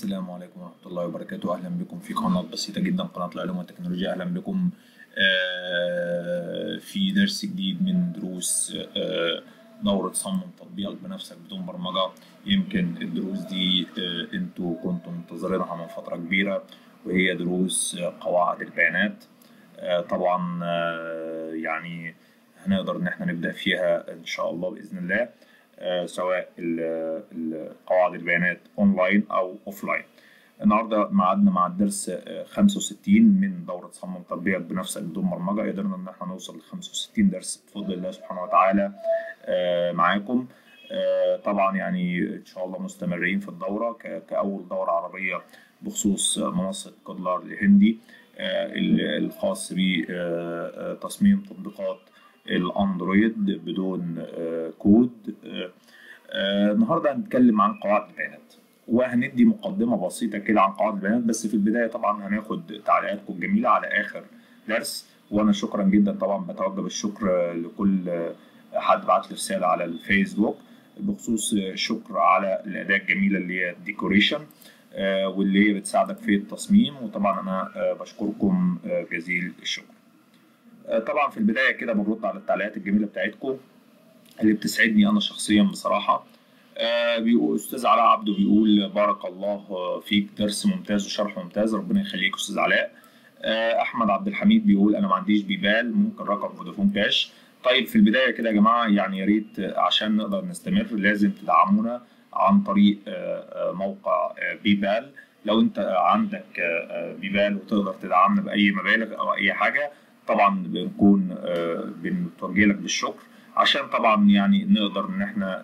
السلام عليكم ورحمة الله وبركاته. أهلا بكم في قناة بسيطة جدا، قناة العلوم والتكنولوجيا. أهلا بكم في درس جديد من دروس دورة صمم تطبيقك بنفسك بدون برمجة. يمكن الدروس دي انتوا كنتم منتظرينها من فترة كبيرة، وهي دروس قواعد البيانات. طبعا يعني هنقدر ان احنا نبدأ فيها ان شاء الله بإذن الله، سواء قواعد البيانات اونلاين او اوفلاين. النهارده ميعادنا مع الدرس 65 من دورة صمم تطبيقك بنفسك بدون برمجة. قدرنا ان احنا نوصل ل 65 درس بفضل الله سبحانه وتعالى معاكم. طبعا يعني ان شاء الله مستمرين في الدورة كأول دورة عربية بخصوص منصة كودلار الهندي الخاص بتصميم تطبيقات الاندرويد بدون كود. النهارده هنتكلم عن قواعد البيانات، وهندي مقدمه بسيطه كده عن قواعد البيانات. بس في البدايه طبعا هناخد تعليقاتكم الجميله على اخر درس، وانا شكرا جدا طبعا بتوجه الشكر لكل حد بعت لي رساله على الفيسبوك بخصوص شكر على الاداه الجميله اللي هي الديكوريشن، واللي هي بتساعدك في التصميم. وطبعا انا بشكركم جزيل الشكر. طبعا في البدايه كده بنرد على التعليقات الجميله بتاعتكم اللي بتسعدني انا شخصيا بصراحه. بيقول استاذ علاء عبده بيقول بارك الله فيك، درس ممتاز وشرح ممتاز، ربنا يخليك استاذ علاء. احمد عبد الحميد بيقول انا ما عنديش بيبال، ممكن رقم فودافون كاش. طيب في البدايه كده يا جماعه، يعني يا ريت عشان نقدر نستمر لازم تدعمونا عن طريق موقع بيبال. لو انت عندك بيبال وتقدر تدعمنا باي مبالغ او اي حاجه، طبعا بنكون بنتوجه لك بالشكر، عشان طبعا يعني نقدر ان احنا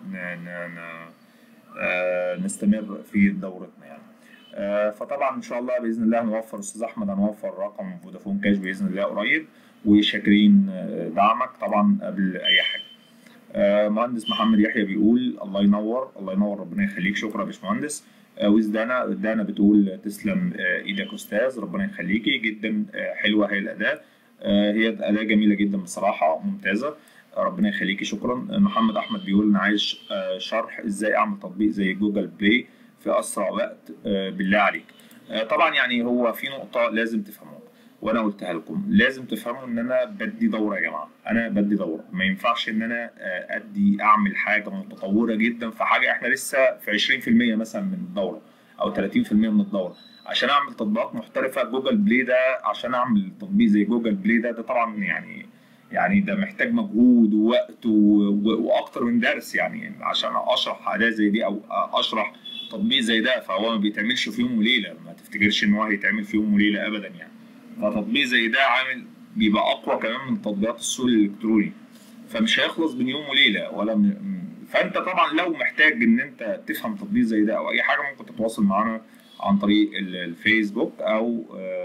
نستمر في دورتنا يعني. فطبعا ان شاء الله باذن الله هنوفر، استاذ احمد هنوفر رقم فودافون كاش باذن الله قريب، وشاكرين دعمك طبعا قبل اي حاجه. مهندس محمد يحيى بيقول الله ينور الله ينور، ربنا يخليك، شكرا يا باشمهندس. دانا بتقول تسلم ايدك استاذ، ربنا يخليكي جدا، حلوه هي الاداه، هي اداه جميله جدا بصراحه، ممتازه، ربنا يخليكي، شكرا. محمد احمد بيقول انا عايز شرح ازاي اعمل تطبيق زي جوجل بلاي في اسرع وقت، بالله عليك. طبعا يعني هو في نقطه لازم تفهموها وانا قلتها لكم، لازم تفهموا ان انا بدي دوره يا جماعه، انا بدي دوره، ما ينفعش ان انا اعمل حاجه متطوره جدا في حاجه احنا لسه في 20% مثلا من الدوره او 30% من الدوره. عشان اعمل تطبيقات محترفه جوجل بلاي ده، عشان اعمل تطبيق زي جوجل بلاي ده طبعا يعني ده محتاج مجهود ووقت واكتر من درس، يعني عشان اشرح اداه زي دي او اشرح تطبيق زي ده، فهو ما بيتعملش في يوم وليله، ما تفتكرش ان هو هيتعمل في يوم وليله ابدا يعني. فتطبيق زي ده بيبقى اقوى كمان من تطبيقات السوق الالكتروني، فمش هيخلص بين يوم وليله ولا فانت طبعا لو محتاج ان انت تفهم تطبيق زي ده او اي حاجه، ممكن تتواصل معانا عن طريق الفيسبوك او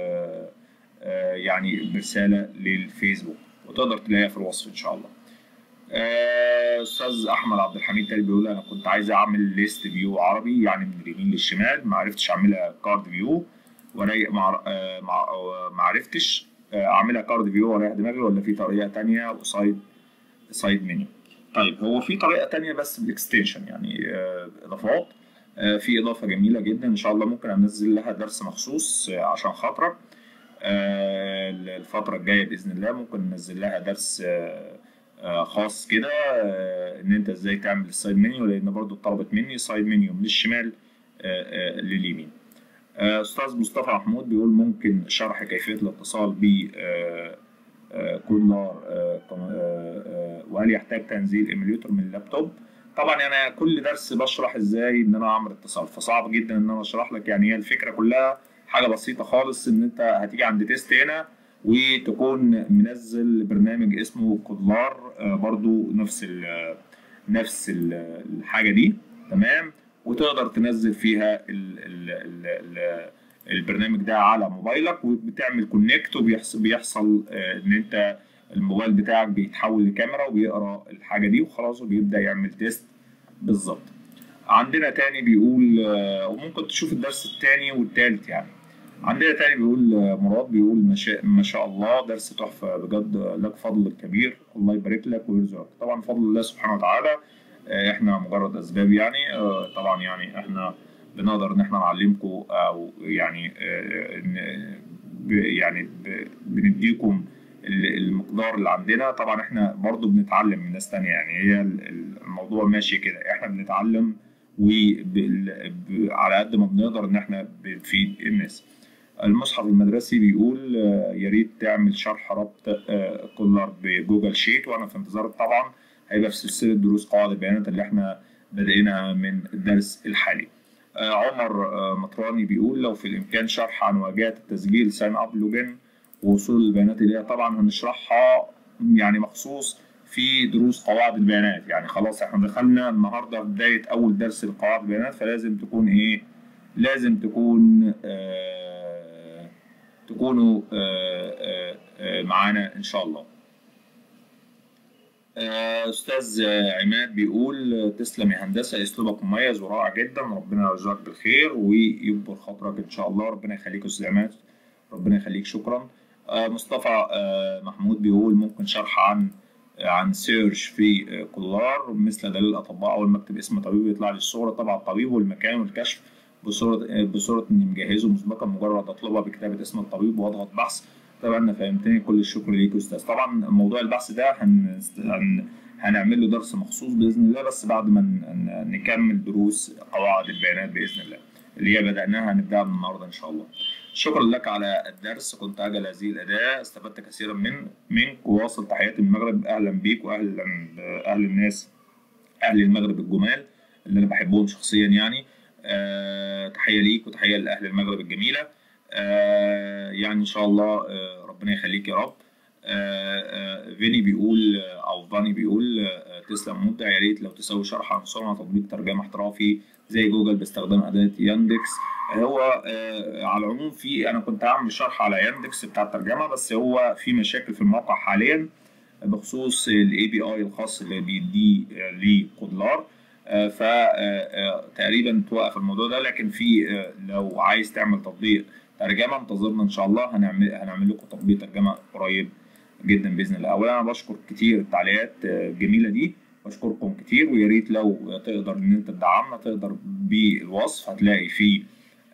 يعني برساله للفيسبوك، وتقدر تلاقيها في الوصف ان شاء الله. استاذ احمد عبد الحميد تاني بيقول انا كنت عايز اعمل ليست فيو عربي، يعني من اليمين للشمال، ما عرفتش اعملها كارد فيو ما عرفتش اعملها كارد فيو ولا دماغي، ولا في طريقه تانية وسايد منيو. طيب هو في طريقه تانية بس بالاكستنشن، يعني اضافات. في اضافه جميله جدا ان شاء الله ممكن انزل لها درس مخصوص عشان خاطرك. الفتره الجايه باذن الله ممكن ننزل لها درس خاص كده، ان انت ازاي تعمل السايد منيو، لان برضو طلبت مني سايد منيو من الشمال لليمين. استاذ مصطفى محمود بيقول ممكن شرح كيفيه الاتصال ب كودلار، وهل يحتاج تنزيل ايميوليتور من اللابتوب؟ طبعا انا كل درس بشرح ازاي ان انا اعمل اتصال، فصعب جدا ان انا اشرح لك. يعني هي الفكره كلها حاجه بسيطه خالص، ان انت هتيجي عند تيست هنا وتكون منزل برنامج اسمه كودلار، برضو نفس الحاجه دي، تمام، وتقدر تنزل فيها البرنامج ده على موبايلك، وبتعمل كونكت، وبيحصل ان انت الموبايل بتاعك بيتحول لكاميرا وبيقرا الحاجه دي وخلاص، وبيبدا يعمل تيست بالظبط. عندنا تاني بيقول وممكن تشوف الدرس التاني والتالت يعني. عندنا تاني بيقول مراد بيقول ما شاء الله درس تحفه بجد، لك فضل كبير، الله يبارك لك ويرزقك. طبعا فضل الله سبحانه وتعالى، احنا مجرد اسباب يعني. طبعا يعني احنا بنقدر ان احنا نعلمكم، او يعني بنديكم المقدار اللي عندنا. طبعا احنا برضو بنتعلم من ناس تانية، يعني هي الموضوع ماشي كده، احنا بنتعلم وعلى قد ما بنقدر ان احنا بنفيد الناس. المصحف المدرسي بيقول يا ريت تعمل شرح ربط كولر بجوجل شيت، وانا في انتظارك طبعا. هيبقى في سلسله دروس قواعد البيانات اللي احنا بدأناها من الدرس الحالي. عمر مطراني بيقول لو في الامكان شرح عن واجهات التسجيل ساين اب لوجن ووصول البيانات اليها. طبعا هنشرحها يعني مخصوص في دروس قواعد البيانات. يعني خلاص احنا دخلنا النهارده في بدايه اول درس لقواعد البيانات، فلازم تكون ايه؟ لازم تكون تكونوا معانا ان شاء الله. استاذ عماد بيقول تسلم يا هندسه، اسلوبك مميز ورائع جدا، ربنا يرزقك بالخير ويكبر خاطرك ان شاء الله. ربنا يخليك يا استاذ عماد، ربنا يخليك، شكرا. مصطفى محمود بيقول ممكن شرح عن سيرش في كولار مثل دليل الاطباء. اول ما اكتب اسم طبيب يطلع لي الصوره، طبعا الطبيب والمكان والكشف بصوره اني مجهزه مسبقا، مجرد اطلبها بكتابه اسم الطبيب واضغط بحث. طبعا انا فهمتني، كل الشكر ليك يا استاذ. طبعا موضوع البحث ده هنعمل له درس مخصوص باذن الله، بس بعد ما نكمل دروس قواعد البيانات باذن الله اللي هي بدأناها، هنبدأها من النهارده ان شاء الله. شكرا لك على الدرس، كنت أجل هذه الأداة، استفدت كثيرا منك، وواصل تحياتي من المغرب. أهلا بيك وأهلا بأهل الناس، أهل المغرب الجمال اللي أنا بحبهم شخصيا يعني. تحية ليك وتحية لأهل المغرب الجميلة. يعني إن شاء الله ربنا يخليك يا رب. فيني بيقول أو فاني بيقول تسلم مبدع، يا ريت لو تسوي شرح عن صنع تطبيق ترجمة احترافي زي جوجل باستخدام أداة ياندكس. هو على العموم انا كنت هعمل شرح على ياندكس بتاع الترجمه، بس هو في مشاكل في الموقع حاليا بخصوص الاي بي اي الخاص اللي بيديه لكودلار، فتقريبا توقف الموضوع ده. لكن لو عايز تعمل تطبيق ترجمه انتظرنا ان شاء الله، هنعمل لكم تطبيق ترجمه قريب جدا باذن الله. اولا انا بشكر كتير التعليقات الجميله دي، بشكركم كتير، ويا ريت لو تقدر ان انت تدعمنا تقدر بالوصف هتلاقي فيه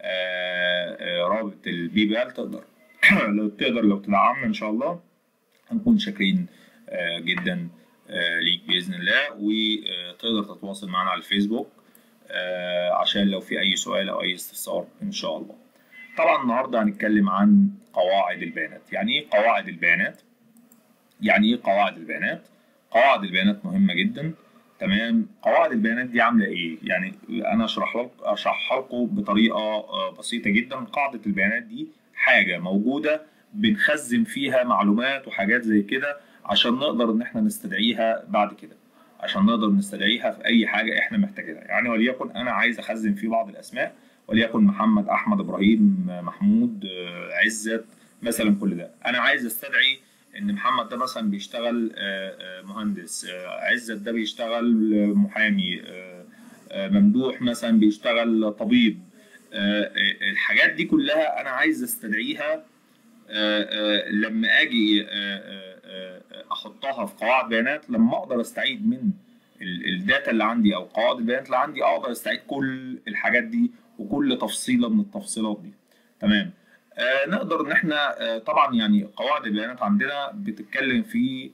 رابط البيبال، تقدر لو تدعمنا ان شاء الله هنكون شاكرين جدا ليك باذن الله. وتقدر تتواصل معنا على الفيسبوك عشان لو في اي سؤال او اي استفسار ان شاء الله. طبعا النهارده هنتكلم عن قواعد البيانات. يعني ايه قواعد البيانات؟ يعني ايه قواعد البيانات؟ قواعد البيانات مهمه جدا. تمام. قواعد البيانات دي عامله ايه؟ يعني انا اشرحها لكم بطريقه بسيطه جدا. قاعده البيانات دي حاجه موجوده بنخزن فيها معلومات وحاجات زي كده عشان نقدر ان احنا نستدعيها بعد كده، عشان نقدر نستدعيها في اي حاجه احنا محتاجينها. يعني وليكن انا عايز اخزن فيه بعض الاسماء، وليكن محمد، احمد، ابراهيم، محمود، عزت مثلا. كل ده انا عايز استدعي ان محمد ده مثلا بيشتغل مهندس، عزت ده بيشتغل محامي، ممدوح مثلا بيشتغل طبيب. الحاجات دي كلها انا عايز استدعيها لما اجي احطها في قواعد بيانات. لما اقدر استعيد من الداتا اللي عندي او قواعد البيانات اللي عندي، اقدر استعيد كل الحاجات دي وكل تفصيله من التفصيلات دي. تمام. نقدر ان احنا طبعا يعني قواعد البيانات عندنا بتتكلم في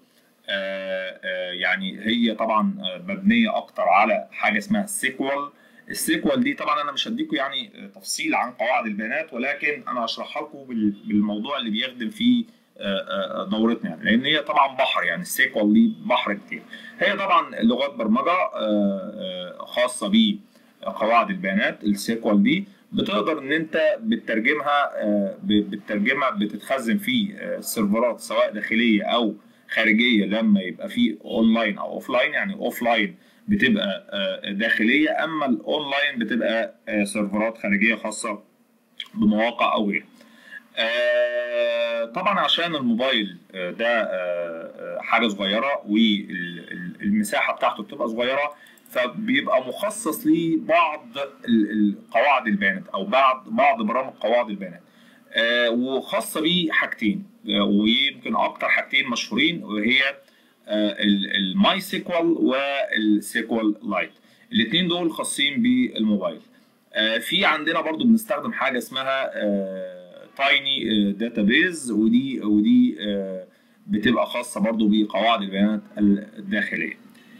يعني هي طبعا مبنيه اكتر على حاجه اسمها السيكوال. السيكوال دي طبعا انا مش هديكم يعني تفصيل عن قواعد البيانات، ولكن انا هشرحها لكم بالموضوع اللي بيخدم فيه دورتنا، يعني لان هي طبعا بحر. يعني السيكوال دي بحر كتير. هي طبعا لغات برمجه خاصه بقواعد البيانات. السيكوال دي بتقدر ان انت بتترجمها بتتخزن في سيرفرات سواء داخليه او خارجيه. لما يبقى في اونلاين او اوفلاين، يعني اوفلاين بتبقى داخليه، اما الاونلاين بتبقى سيرفرات خارجيه خاصه بمواقع او غيره. طبعا عشان الموبايل ده حاجه صغيره والمساحه بتاعته بتبقى صغيره، فبيبقى مخصص لبعض قواعد البيانات او بعض برامج قواعد البيانات، وخاصه بيه حاجتين، ويمكن اكتر حاجتين مشهورين، وهي الماي سيكوال والسيكوال لايت. الاثنين دول خاصين بالموبايل. في عندنا برضو بنستخدم حاجه اسمها تايني داتابيز، ودي بتبقى خاصه برضو بقواعد البيانات الداخليه.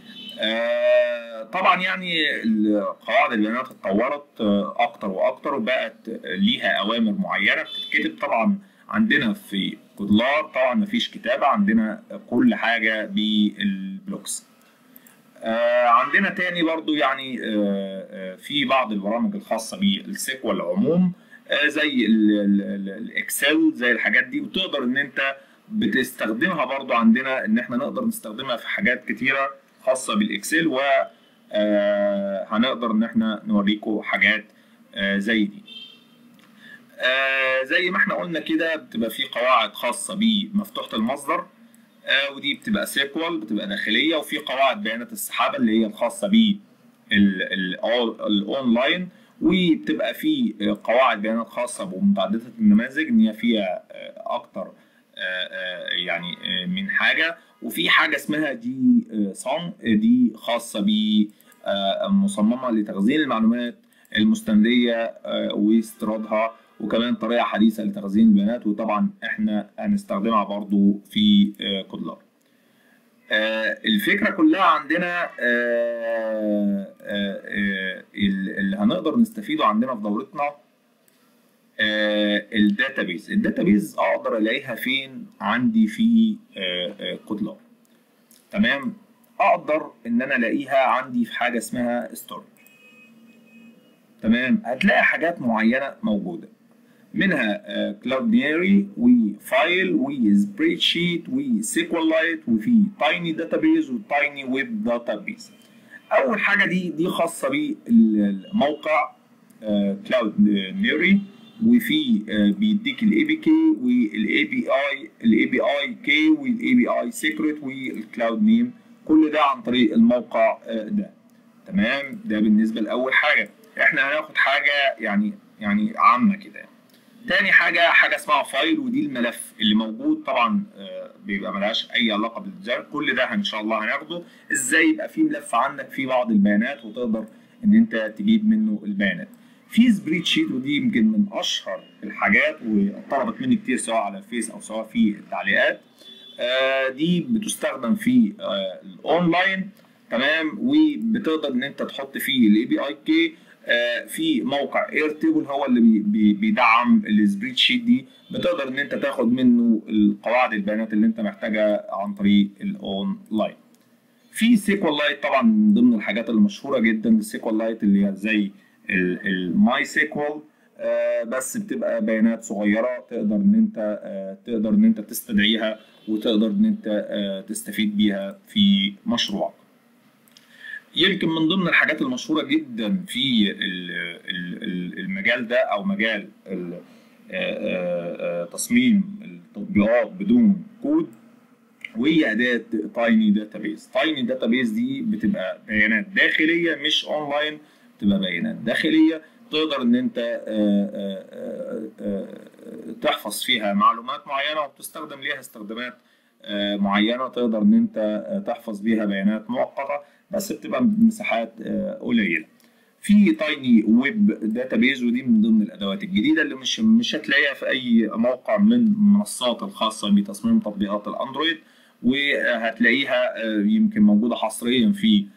طبعا يعني قواعد البيانات اتطورت اكتر واكتر، وبقت ليها اوامر معينه بتتكتب. طبعا عندنا في كودلار طبعا مفيش كتابه، عندنا كل حاجه بالبلوكس. عندنا تاني برضو يعني في بعض البرامج الخاصه بالسيكوال عموم، زي الاكسل، زي الحاجات دي، وتقدر ان انت بتستخدمها برضو. عندنا ان احنا نقدر نستخدمها في حاجات كتيره خاصه بالاكسل، و هنقدر ان احنا نوريكم حاجات زي دي. زي ما احنا قلنا كده، بتبقى في قواعد خاصه بمفتوحه المصدر، ودي بتبقى سيكوال، بتبقى داخليه. وفي قواعد بيانات السحابه اللي هي الخاصه بالاونلاين، وبتبقى في قواعد بيانات خاصه بمتعدده النماذج، ان هي فيها اكتر يعني من حاجه. وفي حاجه اسمها دي صن، دي خاصه ب مصممه لتخزين المعلومات المستنديه واستيرادها، وكمان طريقه حديثه لتخزين البيانات، وطبعا احنا هنستخدمها برضو في كودلار. الفكره كلها عندنا اللي هنقدر نستفيده عندنا في دورتنا الداتابيز اقدر الاقيها فين؟ عندي في كودلار. تمام، اقدر ان انا الاقيها عندي في حاجه اسمها ستورج. تمام، هتلاقي حاجات معينه موجوده، منها كلاوديري وفايل وسبريد شيت وسيكوال لايت، وفي تايني داتابيز وتايني ويب داتابيز. اول حاجه دي خاصه بالموقع كلاوديري، وفي بيديك الاي بي كي والاي بي اي كي والاي بي اي سيكريت والكلاود نيم، كل ده عن طريق الموقع ده. تمام، ده بالنسبه لاول حاجه. احنا هناخد حاجه يعني عامه كده. تاني حاجه اسمها فايل، ودي الملف اللي موجود. طبعا بيبقى ملهاش اي علاقه بالديزاين. كل ده ان شاء الله هناخده ازاي يبقى في ملف عندك فيه بعض البيانات وتقدر ان انت تجيب منه البيانات. في سبريد شيت، ودي يمكن من اشهر الحاجات وطلبت مني كتير سواء على الفيس او سواء في التعليقات. دي بتستخدم في الاونلاين. تمام، وبتقدر ان انت تحط فيه الاي بي اي كي. في موقع اير تيبل هو اللي بيدعم السبريد شيت دي، بتقدر ان انت تاخد منه القواعد البيانات اللي انت محتاجها عن طريق الاونلاين. في سيكوال لايت طبعا من ضمن الحاجات المشهوره جدا. السيكوال لايت اللي هي زي الماي سيكوال، بس بتبقى بيانات صغيره تقدر ان انت تستدعيها وتقدر ان انت تستفيد بيها في مشروعك. يمكن من ضمن الحاجات المشهوره جدا في المجال ده، او مجال تصميم التطبيقات بدون كود، وهي اداه تايني داتابيز. تايني داتابيز دي بتبقى بيانات داخليه مش اونلاين، بتبقى بيانات داخليه تقدر ان انت تحفظ فيها معلومات معينه، وبتستخدم ليها استخدامات معينه. تقدر ان انت تحفظ بيها بيانات مؤقته، بس بتبقى بمساحات قليله. في تايني ويب داتابيز، ودي من ضمن الادوات الجديده اللي مش هتلاقيها في اي موقع من المنصات الخاصه بتصميم تطبيقات الاندرويد، وهتلاقيها يمكن موجوده حصريا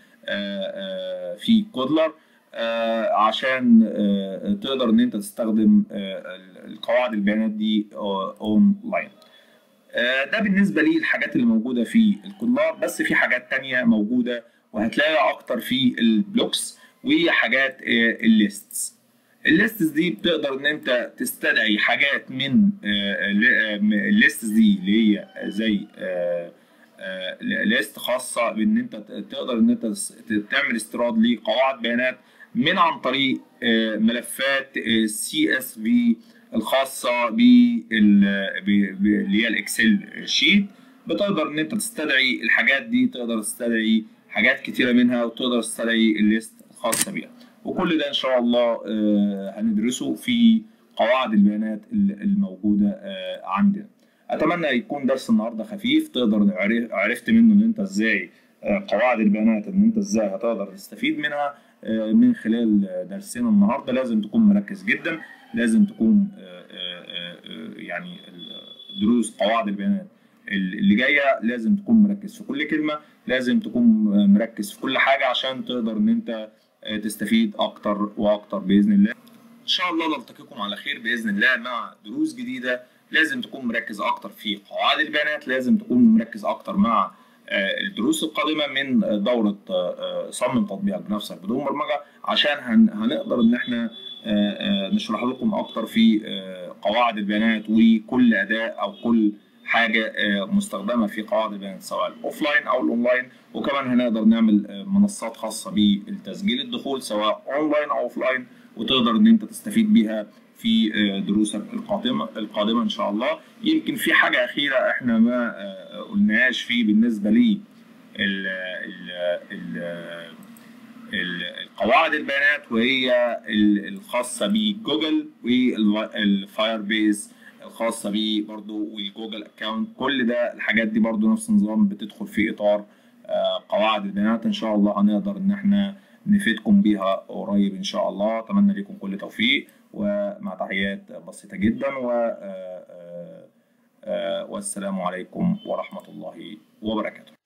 في كودلر، عشان تقدر ان انت تستخدم القواعد البيانات دي اونلاين. ده بالنسبه لي الحاجات اللي موجوده في الكودلر. بس في حاجات تانية موجوده وهتلاقيها اكتر في البلوكس، وهي حاجات الليستس. الليستس دي بتقدر ان انت تستدعي حاجات من الليستس دي، اللي هي زي ليست خاصه بان انت تقدر ان انت تعمل استيراد لقواعد بيانات عن طريق ملفات CSV الخاصه اللي هي الاكسل شيت. بتقدر ان انت تستدعي الحاجات دي، تقدر تستدعي حاجات كتيره منها، وتقدر تستدعي الليست الخاصه بيها. وكل ده ان شاء الله هندرسه في قواعد البيانات الموجوده عندنا. اتمنى يكون درس النهارده خفيف، تقدر عرفت منه ان انت ازاي قواعد البيانات، ان انت ازاي هتقدر تستفيد منها من خلال درسنا النهارده. لازم تكون مركز جدا، لازم تكون يعني دروس قواعد البيانات اللي جايه لازم تكون مركز في كل كلمه، لازم تكون مركز في كل حاجه عشان تقدر ان انت تستفيد اكتر واكتر باذن الله. ان شاء الله نلتقيكم على خير باذن الله مع دروس جديده. لازم تكون مركز اكتر في قواعد البيانات، لازم تكون مركز اكتر مع الدروس القادمه من دوره صمم تطبيقك بنفسك بدون برمجه، عشان هنقدر ان احنا نشرح لكم اكتر في قواعد البيانات وكل اداه او كل حاجه مستخدمه في قواعد البيانات سواء الاوفلاين او الاونلاين. وكمان هنقدر نعمل منصات خاصه بالتسجيل الدخول سواء اونلاين او اوفلاين، وتقدر ان انت تستفيد بيها في دروسك القادمه ان شاء الله. يمكن في حاجه اخيره احنا ما قلناهاش فيه بالنسبه لي القواعد البيانات، وهي الخاصه بجوجل والفاير بيز الخاصه بيه برضو والجوجل اكونت. كل ده الحاجات دي برضو نفس النظام بتدخل في اطار قواعد البيانات. ان شاء الله هنقدر ان احنا نفيدكم بيها قريب ان شاء الله. اتمنى لكم كل توفيق، ومع تحيات بسيطه جدا، والسلام عليكم ورحمه الله وبركاته.